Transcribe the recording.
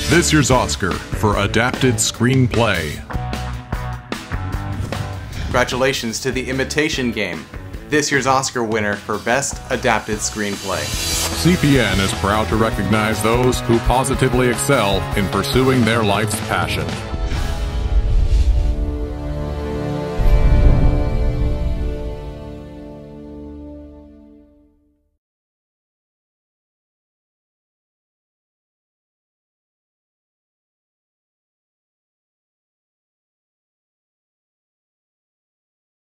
This year's Oscar for Adapted Screenplay. Congratulations to the Imitation game, this year's Oscar winner for Best Adapted Screenplay. CPN is proud to recognize those who positively excel in pursuing their life's passion.